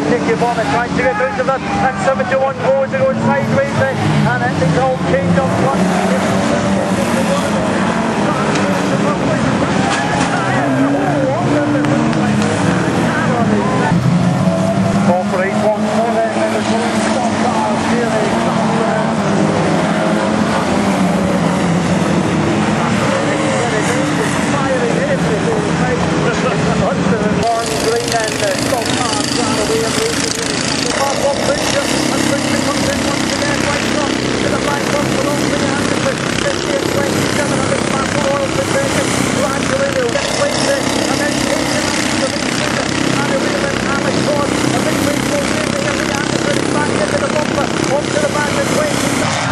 Nicky Bonner trying to get rid of that, and 71 goes to go sideways there, and then the old Kingdom one. 4 for 8, 1 for there, and there's one stop cars here. Green and stop cars round away and racing. The fast one Bridger, and Bridger comes in once again, right up to the flag one for Oakley Anderson. 50 and 27 on this fast one, Royal Patrician. Gradually they'll get place there, and then taken to the Bridger. And a real and Alex Ford, a big race goes in there, and the Anderson is back into the bumper, onto the back and waiting.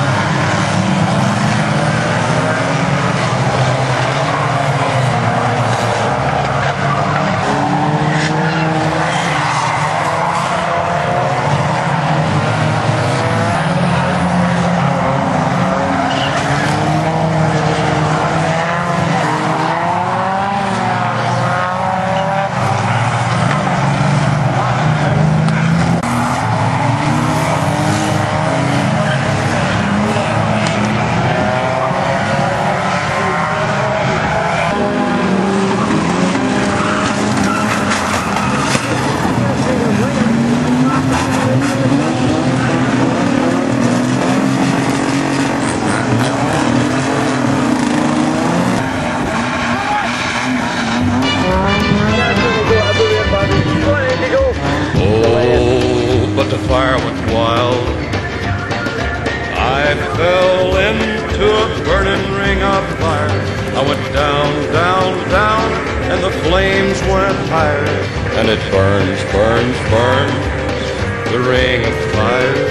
The fire went wild. I fell into a burning ring of fire. I went down, down, down, and the flames went higher. And it burns, burns, burns, the ring of fire.